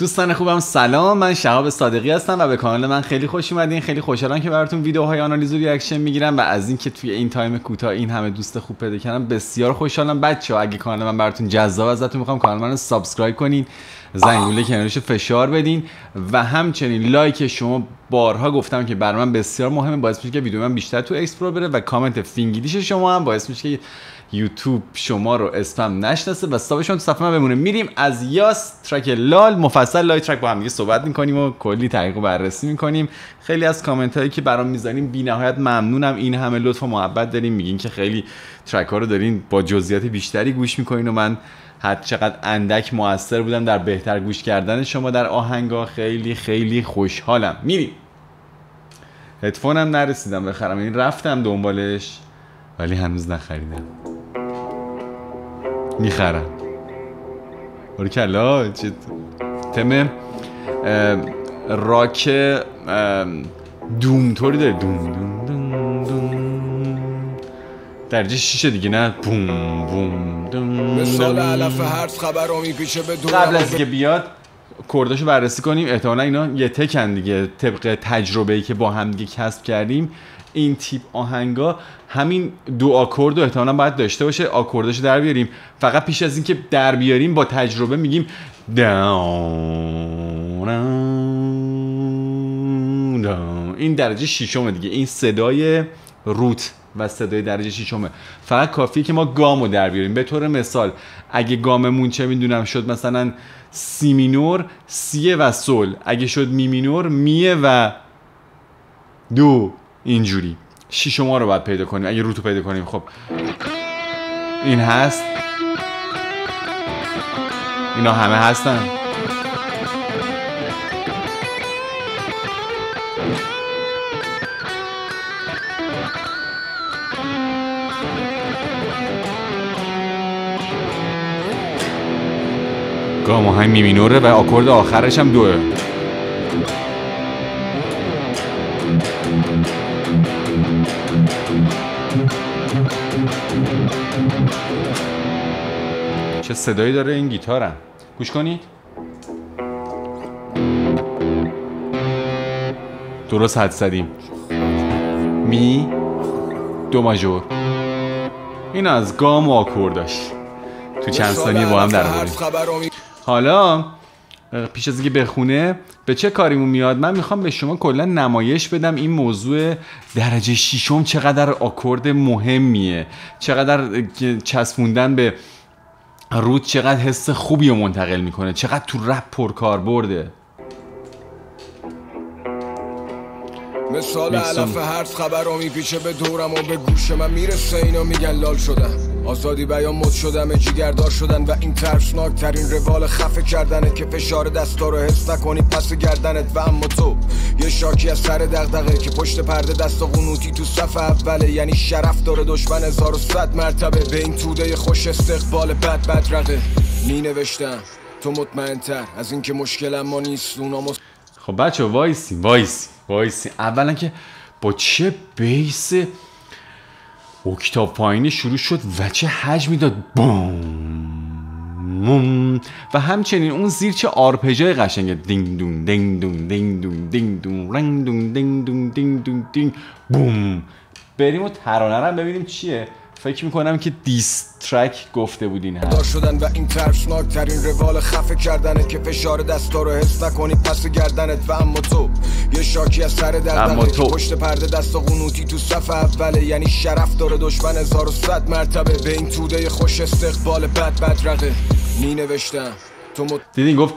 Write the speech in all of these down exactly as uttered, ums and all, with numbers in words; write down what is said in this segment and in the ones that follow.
دوستان خوبم سلام، من شهاب صادقی هستم و به کانال من خیلی خوش اومدین. خیلی خوشحالم که براتون ویدیوهای آنالیز و ریاکشن میگیرم و از اینکه توی این تایم کوتاه این همه دوست خوب پیدا کردم بسیار خوشحالم. بچه‌ها اگه کانال من براتون جذاب ازتون میخوام کانال منو سابسکرایب کنین، زنگوله کنارش فشار بدین و همچنین لایک شما بارها گفتم که برای من بسیار مهمه، باعث میشه که ویدیو من بیشتر تو اکسپلور بره و کامنت فینگلیش شما هم باعث میشه که یوتیوب شما رو اسپم نشناسه و حسابشون تو صفحه من بمونه. میریم از یاس ترک لال مفصل لای ترک با هم دیگه صحبت میکنیم و کلی تحقیق و بررسی میکنیم. خیلی از کامنت هایی که برام میذارین بی‌نهایت ممنونم. این همه لطف و محبت دارین، میگین که خیلی ترک ها رو دارین با جزئیات بیشتری گوش میکنین و من هر چقدر اندک موثر بودم در بهتر گوش کردن شما در آهنگا. خیلی خیلی خوشحالم. میریم. هدفونم نرسیدم بخرم، این رفتم دنبالش ولی هنوز نخریدم. میخرم. بارکلا. چه تم راک دوم طوری داره. دوم دوم دوم دوم درجه شیشه دیگه، نه بوم بوم دوم. مثال علف هرز خبرو میپیچه به دور. قبل از که بیاد کورداشو بررسی کنیم. احتمالا اینا یه تکن دیگه، طبق تجربه‌ای که با هم دیگه کسب کردیم. این تیپ آهنگا همین دو آکورد رو احتمالاً باید داشته باشه. آکورداشو در بیاریم. فقط پیش از این که در بیاریم با تجربه میگیم داون داون. این درجه ششم دیگه، این صدای روت و صدای درجه ششمه. فقط کافیه که ما گامو در بیاریم. به طور مثال اگه گاممون چه میدونم شد مثلا سی مینور، سیه و سول. اگه شد می مینور، میه و دو. اینجوری شیشما رو باید پیدا کنیم اگه روتو پیدا کنیم. خب این هست، اینا همه هستن. گام آهنگ می مینوره و آکورد آخرش هم دوه. چه صدایی داره این گیتارم. گوش کنید. درست حد زدیم. می دو ماژور. این از گام و آکورداش تو چند ثانیه با هم در آوردیم. حالا پیش از اینکه بخونه به چه کاریمون میاد، من میخوام به شما کلا نمایش بدم این موضوع درجه ششم چقدر آکورد مهمیه، چقدر چسبوندن به روت چقدر حس خوبی رو منتقل میکنه، چقدر تو رپ پرکار برده. مثال علف هرز خبرو میپیچه به دورم و به گوش من میرسه. اینا میگن لال شدم، آزادی بیان مد شدم، جیگردار شدن و این ترسناک ترین روال خفه کردنه که فشار دستا رو حس نکنی پس گردنت. و اما تو یه شاکی از سر دغدغه که پشت پرده دست و قنوتی تو صف اوله. یعنی شرف داره دشمن هزار و صد مرتبه. به این توده خوش استقبال بد بد رقه می نوشتم تو مطمئن تر از این که مشکلم ما نیست اونا مست... خب بچه وایسی وایسی وایسی اولا که با چه بیس اکتاف پایینی شروع شد و چه حجمی داد. بوم و همچنین اون زیر چه آرپژای قشنگه. دینگ دون دینگ دون دینگ دون دینگ دون رنگ دون دینگ دون دینگ دون دینگ بوم. بریم و ترانه رو ببینیم چیه. فکر میکنم که دیس ترک گفته بودین ها. شدن و این ترسناک ترین روال خفه کردنه که فشار دستا رو حس نکنی پس گردنت. و اما تو یه شاکی از سر دغدغه که پشت پرده دست و قنوتی تو صف اوله. یعنی شرف داره دشمن هزار و صد مرتبه. به این توده خوش استقبال بد بد رقه می نوشتم تو مت... دیدین گفت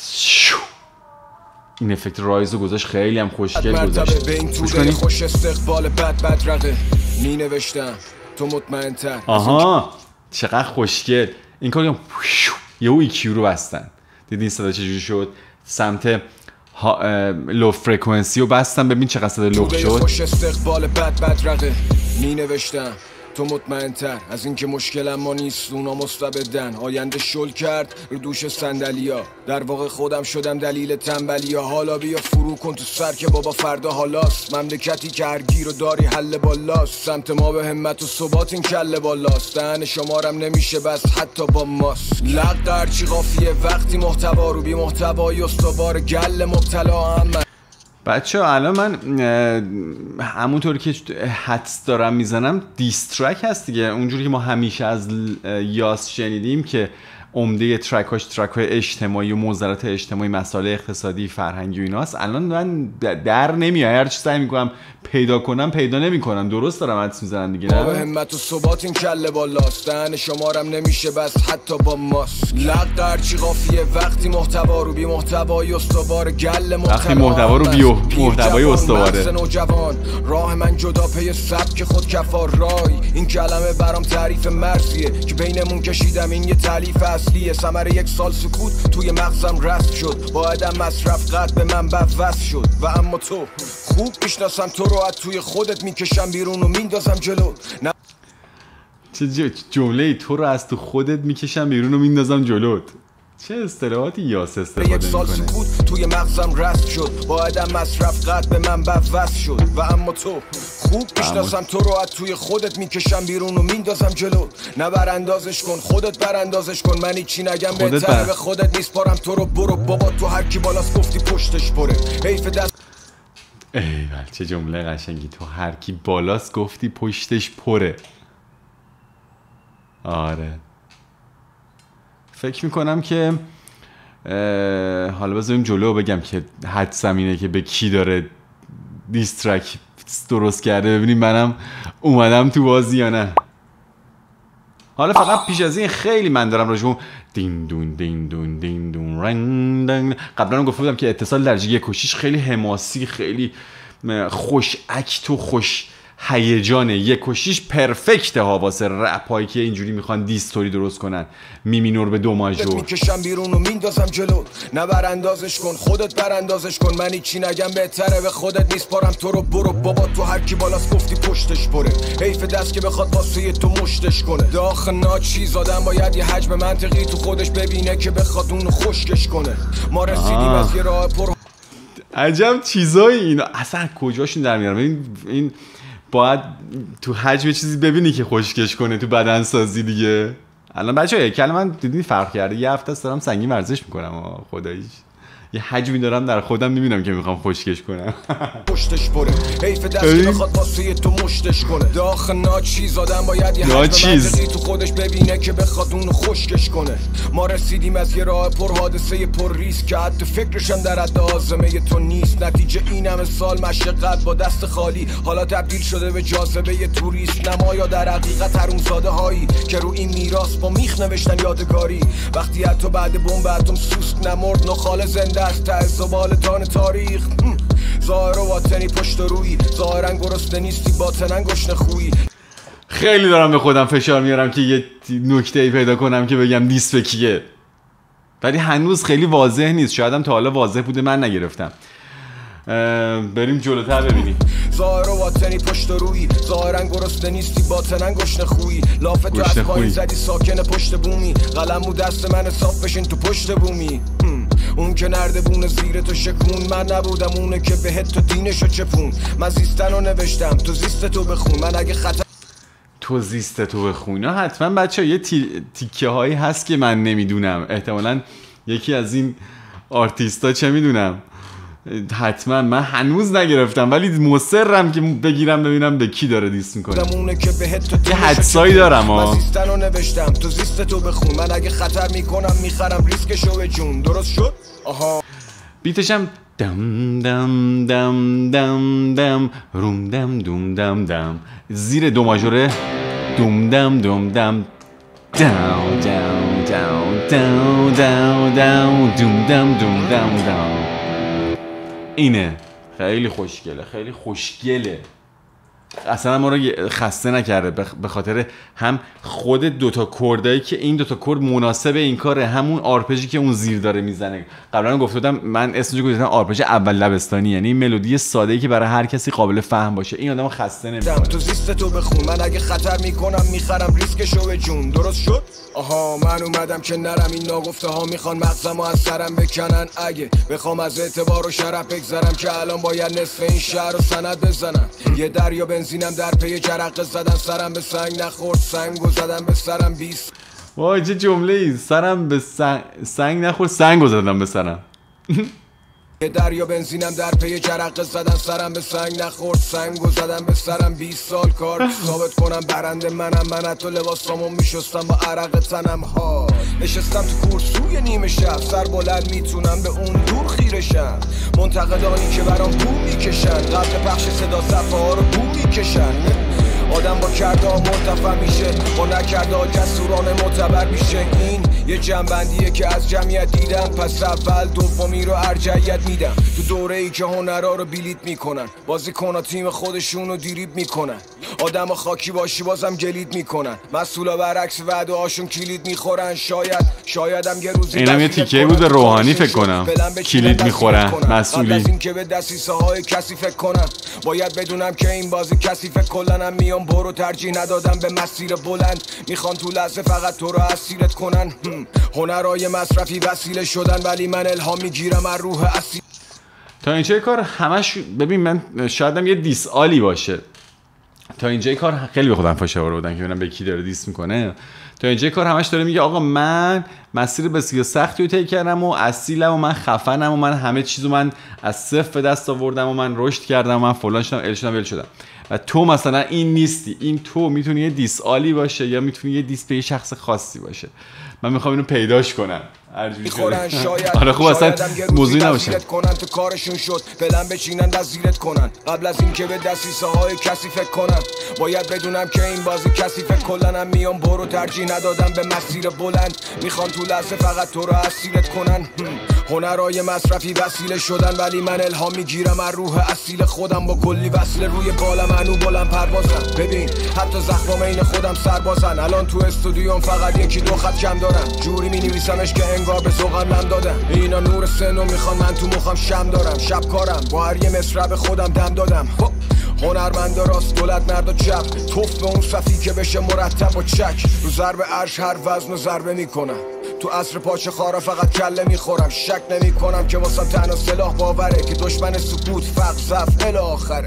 این افکت رایزو گذاشت، خیلی هم خوشگل گذاشت. به این توده خوش استقبال بد بد رقه می نوشتم تو مطمئن تر. آها چقدر خوشگل این کار. یه او ایکیو رو بستن. دیدین صدا چجوری شد؟ سمت لو فرکانسی رو بستن. ببین چقدر صدا لو شد. خوش استقبال بد بد رقه می نوشتم تو مطمئن تر از اینکه مشکلم ما نیست اونا مستبدن. آینده شل کرد رو دوش صندلیا، در واقع خودم شدم دلیل تنبلیا. حالا بیا فرو کن تو سر که بابا فردا حالاست. مملکتی که هر گیر و داری حل بالاست. سمت ما به همت و ثبات این کله بالاست. دهن شمارم نمیشه بس حتی با ماست. لق هرچی قافیه وقتی محتوا رو بی محتوای استوار گل مبتلا هم. بچه ها الان من همونطور که حدس دارم میزنم دیسترک هست دیگه، اونجوری که ما همیشه از یاس شنیدیم که عمده ترکاش ترک‌های اجتماعی و معضلات اجتماعی، مسائل اقتصادی، فرهنگی و ایناست. الان من در نمیاد، هر چی سعی میکنم پیدا کنم پیدا نمیکنم. درست دارم حدس میزنم دیگه نه؟ با همت و ثبات این کله بالاست. دهن شمارم نمیشه بس حتی با ماست. لق هرچی قافیه وقتی محتوا رو بی محتوای استوار گل مبتلا. وقتی محتوا رو بی محتوای استواره. نوجوان راه من جدا پی سبک خود کفار رای. این کلمه برام تعریف مرزیه که بینمون کشیدم. این یه تالیف اصلیه. ثمره یک سال سکوت توی مغزم رسم شد. بایدم مصرف قد به من بفوست شد. و اما تو خوب میشناسم تو رو، از توی خودت میکشم بیرون و میندازم جلو. نه چه جمله تو رو از تو خودت میکشم بیرون و میندازم جلوت. چه اصطلاحاتی یاس استفاده میکنه. یک سال سکوت توی مغزم رسم شد. بایدم مصرف قد به من بفوست شد. و اما تو خوب میشناسم تو رو، از توی خودت میکشم بیرون و میندازم جلو. نه براندازش کن خودت براندازش کن. من هیچی نگم بهتره به خودت نیست پارم. تو رو برو بابا تو هر کی بالاست گفتی پشتش پره. حیف دست ایول چه جمله قشنگی. تو هر کی بالاست گفتی پشتش پره. آره فکر میکنم که حالا بذاریم جلو بگم که حدسم اینه که به کی داره دیسترک درست کرده، ببینیم منم اومدم تو بازی یا نه. حالا فقط پیش از این خیلی من دارم راجبون دین دون دین دون دین دون رنگ دن. قبلا هم گفته بودم که اتصال درجه یک و شیش خیلی حماسی، خیلی خوش اکت و خوش هیجانه. یک و شیش پرفکته ها واسه رپ هایی که اینجوری میخوان دیستوری درست کنن. می مینور به دو ماژور. میکشم بیرون و میندازم جلو. نه براندازش کن خودت براندازش کن. من هیچی نگم بهتره به خودت نیست پارم. تو رو برو بابا تو هر کی بالاست گفتی پشتش پره. حیف دست که بخواد واسه تو مشتش کنه. داخل ناچیز آدم باید یه حجم منطقی تو خودش ببینه که بخواد اونو خشکش کنه. ما رسیدیم از یه راه پر. عجب چیزایی اینا اصلا کجاشون در میارم. این این باید تو حجم چیزی ببینی که خشکش کنه تو بدن سازی دیگه. الان بچه‌ها یک کلمه من دیدین فرق کرده. یه هفته است دارم سنگین ورزش میکنم خداییش. یه حجمی دارم در خودم میبینم که میخوام خشکش کنم. پشتش پره. حیف دست که بخواد واسه تو مشتش کنه. داخل ناچیز آدم باید یه حجم منطقی تو خودش ببینه که بخواد اونو خشکش کنه. ما رسیدیم از یه راه پر حادثه پر ریسک که حتی فکرشم در حد آزمه تو نیست. نتیجه این همه سال مشقت با دست خالی حالا تبدیل شده به جاذبه یه توریست. نما یا در حقیقت حرومزاده هایی که رو این میراث با میخ نوشتن یادگاری. وقتی حتی بعد بمب اتم سوسک نمرد نخال زنده از ته زبالتان تاریخ. ظاهر و باطنی پشت روی. ظاهرا گرسنه نیستی باطنا گشنه خویی. خیلی دارم به خودم فشار میارم که یه نکته‌ای پیدا کنم که بگم دیست به کیه، ولی هنوز خیلی واضح نیست. شاید هم تا حالا واضح بوده من نگرفتم. بریم جلوتر ببینیم. ظاهر و باطنی پشت روی. ظاهرا گرسنه نیستی باطنا گشنه خویی. لافتو از پایین زدی ساکن پشت بومی. قلمو دست من صاف بشین تو پشت بومی. اون که نردبون زیر تو شکون. من نبودم اونه که بهت تو دینشو چپون. من زیستن رو نوشتم تو زیست تو بخون. من اگه خطر تو زیست تو بخون. حتما بچه ها یه تی... تیکه هایی هست که من نمیدونم. احتمالا یکی از این آرتیستا چه میدونم حتما من هنوز نگرفتم، ولی مصرم که بگیرم ببینم به کی داره دیست میکنه. یه حدسایی دارم ها. من زیستن رو نوشتم تو زیست تو بخون. من اگه خطر میکنم میخرم ریسکشو به جون. درست شد؟ آها بیتشم دم دم دم دم دم روم دم دوم دم دم زیر دو ماژوره. دوم دم دوم دم داو داو داو داو داو داو دوم دم دوم دم دم. اینه خیلی خوشگله، خیلی خوشگله. اصلا ما رو خسته نکرده، به خاطر هم خود دوتا کردایی که این دوتا کرد مناسب این کاره، همون آرپژی که اون زیر داره میزنه. قبلا گفته بودم من اسمش رو گذاشتم آرپژ اول لبستانی، یعنی این ملودی ساده‌ای که برای هر کسی قابل فهم باشه. این آدمو خسته نمی‌کنه. تو زیست تو بخون، من اگه خطر میکنم میخرم ریسکشو به جون. درست شد؟ آها من اومدم که نرم، این ناگفته ها میخوان مغزمو از سرم بکنن. اگه بخوام از اعتبار و شرف بگذرم که الان باید نصف این شهر رو سند بزنم. یه دریا بنزینم در پی جرقه زدن، سرم به سنگ نخورد سنگو زدم به سرم. بیست وای چه جمله ای، سرم به سنگ, سنگ نخورد سنگو زدم به سرم. یه دریا بنزینم در پی جرقه زدن، سرم به سنگ نخورد سنگو زدم به سرم. بیست سال کار ثابت کنم برنده منم، من حتی لباسامو میشستم با عرق تنم ها. نشستم تو کورسوی نیمه شب، سر بلند میتونم به اون دور خیرشم. منتقدانی که برام بو میکشن، قبل پخش صدا صفحه ها رو بو میکشن. آدم با کرده ها مرتفع میشه، با نکرده ها جسورانه معتبر میشه. این یه جنبندیه که از جمعیت دیدم، پس اول دومی رو ارجعیت میدم. تو دوره ای که هنرها رو بیلیت میکنن، بازیکن‌ها تیم خودشون رو دیریب میکنن. آدم خاکی باشی بازم گلید میکنن، مسئولا برعکس وعده هاشون کلید میخورن. شاید شاید هم یه روزی اینم یه تیکه بود به روحانی فکر کنم، کلید میخورن مسئولی. قبل از این که به دسیسه های کسی فکر کنم، باید بدونم که این بازی کسی فکر کلنم. میام برو ترجیح ندادم به مسیر بلند، میخوان تو لحظه فقط تو رو اسیرت کنن. هنرهای مصرفی وسیله شدن، ولی من الهام میگیرم از روح اصیل. تا اینجای کار همش ببین، من شایدم یه دیس آلی باشه. تا اینجای کار خیلی به خودم فشار آوردن که ببینم به کی داره دیس میکنه. تا اینجای کار همش داره میگه آقا من مسیر بسیار سختی رو طی کردم و اصیلم و من خفنم و من همه چیزو من از صفر به دست آوردم و من رشد کردم و من فلان شدم ال شدم ول شدم. و تو مثلا این نیستی. این تو میتونی یه دیس آلی باشه یا میتونی یه دیس به یه شخص خاصی باشه. من میخوام اینو پیداش کنم. میخورن شاید آره خوب اصلا موضوعی نباشه کنن تو کارشون شد، بلند بچینن وزیرت کنن. قبل از اینکه به دسیسه های کسی فکر کنن، باید بدونم که این بازی کسی فکر کلنم. میام برو ترجیح ندادم به مسیر بلند، میخوان تو لحظه فقط تو رو اسیرت کنن. هنرهای مصرفی وسیله شدن، ولی من الهام میگیرم از روح اصیل خودم. با کلی وصله روی بالم هنو بلند پروازم. ببین حتی زخمام این خودم سربازن. الان تو استودیوم فقط یکی دو خط کم دارم، جوری مینویسمش که انگار به ذوقم نم دادم. اینا نور سنو میخوان، من تو مخم شم دارم. شب کارم با هر یه مصرع خودم دم دادم. هنرمند راست گلت مرد و چپ، توف به اون صفی که بشه مرتب و چک. رو ضرب عرش هر وزن و ضربه میکنم، تو عصر پاچه خارا فقط کله میخورم. شک نمی کنم که واسم تنها سلاح باوره، که دشمن سکوت فقر ضعف الی آخره.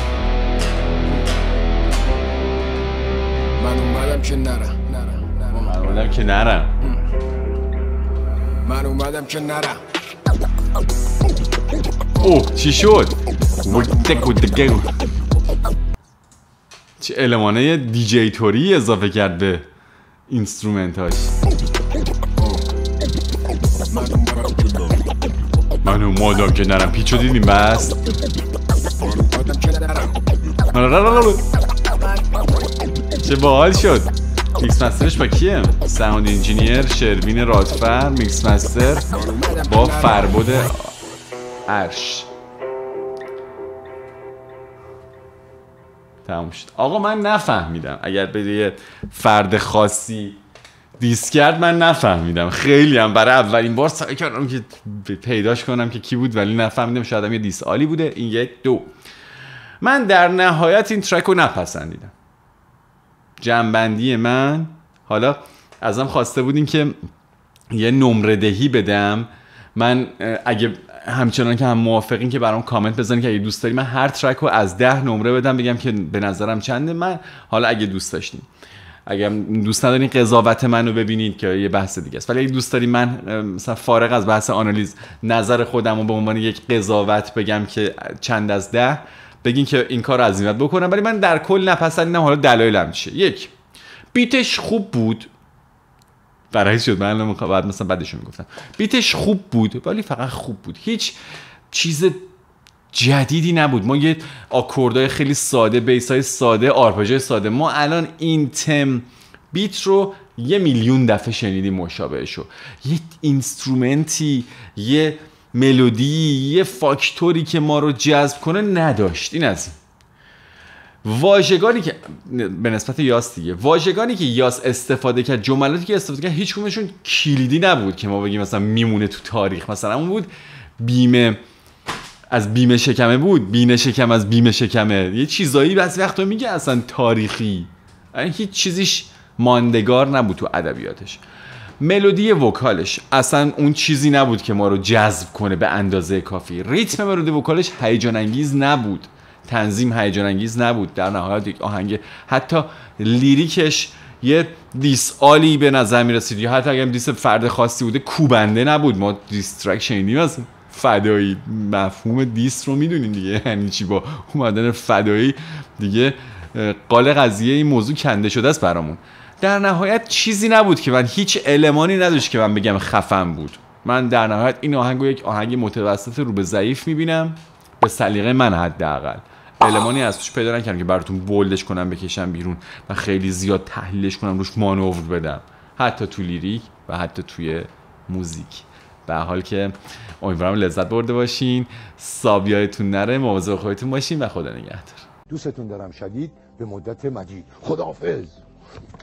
من اومدم که نرم، من اومدم که نرم من اومدم که نرم. اوه چی شد؟ چه المانه دیجی توری اضافه کرد به اینسترومنتاش. من اومدم که نرم. پیچو دیدیم بس. چه باحال شد. میکس مسترش با کیه؟ ساوند انجینیر شروین رادفر، میکس مستر با فربود عرش. تموم شد. آقا من نفهمیدم، اگر به یه فرد خاصی دیس کرد من نفهمیدم. خیلی هم برای اولین بار سعی کردم که پیداش کنم که کی بود، ولی نفهمیدم. شاید هم یه دیس آلی بوده. این یک. دو، من در نهایت این ترک رو نپسندیدم. جنبندی من، حالا ازم خواسته بودین که یه نمره دهی بدم. من اگه همچنان که هم موافقین که برام کامنت بزنین که اگه دوست داری من هر ترک رو از ده نمره بدم، بگم که به نظرم چنده. من حالا اگه دوست داشتین، اگه دوست ندارین قضاوت منو ببینید که یه بحث دیگه است، ولی اگه دوست داری من مثلا فارغ از بحث آنالیز نظر خودم رو به عنوان یک قضاوت بگم که چند از ده، بگین که این کار رو عزیمت بکنم. ولی من در کل نپسندیدم. حالا دلایلم چیه؟ یک، بیتش خوب بود. برای شد من بعد مثلا بعدش میگفتم بیتش خوب بود، ولی فقط خوب بود. هیچ چیز جدیدی نبود. ما یه آکوردهای خیلی ساده، بیسای ساده، آرپژ ساده. ما الان این تم بیت رو یه میلیون دفعه شنیدیم مشابهشو. یه اینسترومنتی، یه ملودی، یه فاکتوری که ما رو جذب کنه نداشت. این از این. واژگانی که به نسبت یاس دیگه واژگانی که یاس استفاده کرد، جملاتی که استفاده کرد، هیچ کدومشون کلیدی نبود که ما بگیم مثلا میمونه تو تاریخ. مثلا اون بود بیمه از بیمه شکمه بود، بینه شکم از بیمه شکمه، یه چیزایی بعضی وقتا میگه اصلا تاریخی، یعنی هیچ چیزیش ماندگار نبود تو ادبیاتش. ملودی وکالش اصلا اون چیزی نبود که ما رو جذب کنه به اندازه کافی. ریتم ملودی وکالش هیجان انگیز نبود، تنظیم هیجان انگیز نبود. در نهایت یک آهنگ، حتی لیریکش یه دیسالی به نظر میرسید، یا حتی اگر دیس فرد خاصی بوده کوبنده نبود. ما دیسترک شنیدیم از فدایی، مفهوم دیس رو میدونیم دیگه یعنی چی، با اومدن فدایی دیگه قال قضیه این موضوع کنده شده است برامون. در نهایت چیزی نبود که من، هیچ المانی نداشت که من بگم خفن بود. من در نهایت این آهنگو یک آهنگ متوسط رو به ضعیف میبینم، به سلیقه من حداقل. المانی از توش پیدا نکردم که براتون بولدش کنم بکشم بیرون و خیلی زیاد تحلیلش کنم، روش مانور بدم، حتی تو لیریک و حتی توی موزیک. به حال که امیدوارم لذت برده باشین، سابیایتون نره، مواظب خودتون باشین و خدا نگهدار. دوستتون دارم شدید، به مدت مجید. خداحافظ.